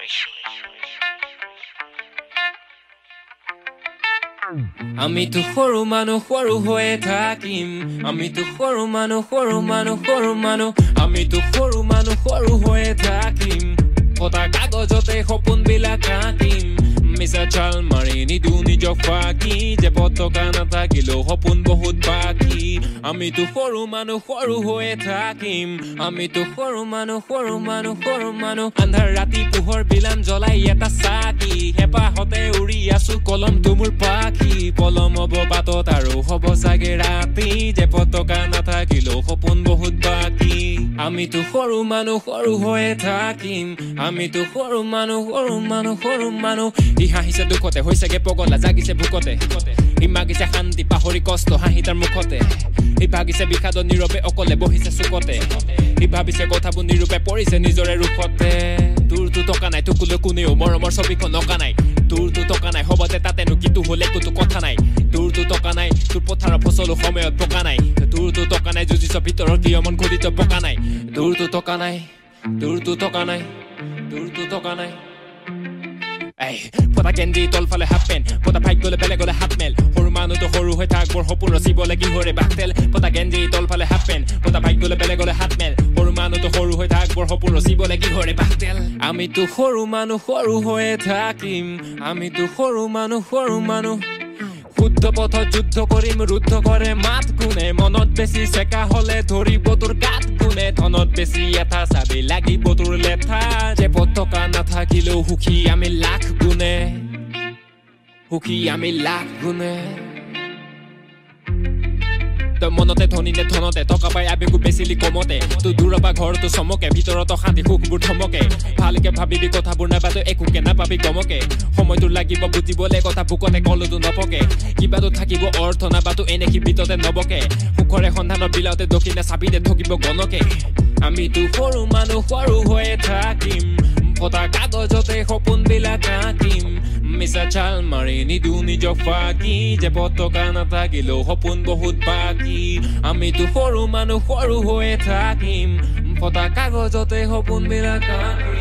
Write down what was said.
আমি তো সৰু মানুহ সৰু হৈয়ে থাকিম আমি তো সৰু মানুহ আমি তো সৰু মানুহ সৰু হৈয়ে থাকিম ফটা কাগজতে সপোনবিলাক আঁকিম মিছা চাল মাৰি নিদু নিজক ফাঁকি যে পতকা নাথাকিলেও সপোন বহুত বাকী আমি তো সৰু মানুহ সৰু হৈয়ে থাকিম আমি তো সৰু মানুহ আন্ধাৰ ৰাতি পোহৰ বিলাম জ্বলাই এটা চাকি হেঁপাহতে উৰি আছো কলমটো মোৰ পাখি পলম হ'ব বাটত আৰু হ'ব চাগে ৰাতি যে পতকা নাথাকিলেও সপোন বহুত বাকী আমি তো সৰু মানুহ সৰু হৈয়ে থাকিম আমি তো সৰু মানুহ ই হাঁহিছে দুখতে হৈছেগে পগলা জাগিছে ভোকতে ই মাগিছে শান্তি পাহৰি কষ্ট হাঁহি তাৰ মুখতে ই ভাগিছে বিষাদত নীৰৱে অকলে বহিছে চুকতে ই ভাবিছে কথাবোৰ নিৰূপে পৰিছে নিজৰে ৰূপতে তোৰতো টকা নাই তোকলৈ কোনেও মৰমৰ ছবিখন অঁকা নাই তোৰতো টকা নাই হবতে তাতেনো কিটো হলে কোনো কথা নাই তোৰতো টকা নাই তোৰ পথাৰৰ ফচলো সময়ত পকা নাই তোৰতো টকা নাই যুঁজিছ ভিতৰৰ কিয় মন ঘূৰিছ পকা নাই তোৰতো টকা নাই পতা কেন্দ্ৰি তলফালে হাফ পেন পতা ভাগ্য গলে বেলেগলে হাত মেল সৰু মানুহতো সৰু হৈ থাক বৰ সপোন ৰচিবলে কি হৰে বাকতেল পতা কেন্দ্ৰি তলফালে হাফ পেন পতা ভাগ্য গলে বেলেগলে হাত মেল সৰু মানুহতো সৰু হৈ থাক বৰ সপোন ৰচিবলে কি হৰে বাকতেল আমিতো সৰু মানুহ সৰু হৈয়ে থাকিম আমিতো সৰু মানুহ শুদ্ধ পথত যুদ্ধ কৰিম ৰুদ্ধ কৰে মাত কোনে মনত বেছি চেকা হলে ধৰিব তোৰ গাত কোনে ধনত বেছি এটা চাবি লাগিব তোৰ লেঠা যে পতকা নাথাকিলেও সুখী আমি লাখ গুণে তই মনতে ধনীনে ধনতে টকা পাই আবেগো বেচিলি কমতে তোৰ দূৰৰ পৰা ঘৰটো চমকে ভিতৰত শান্তি সুখবোৰ থমকে ভালকে ভাবিবি কথাবোৰ নাপাতো একোকে নাপাবি গমকে সময়টো লাগিব বুজিবলে কথা বুকতে কলতো নপকে কিবাতো থাকিব অৰ্থ নাপাতো এনে কিবিততে নবকে সুখৰে সন্ধানত বিলাওতে দক্ষিণে চাবিতে ঠকিব গণকে আমিতো সৰু মানুহ সৰু হৈয়ে থাকিম ফটা কাগজতে সপোনবিলাক আঁকিম মিছা চাল মাৰি নিদু নিজক ফাঁকি যে পতকা নাথাকিলেও সপোন বহুত বাকী আমিতো সৰু মানুহ সৰু হৈয়ে থাকিম ফটা কাগজতে সপোনবিলাক আঁকিম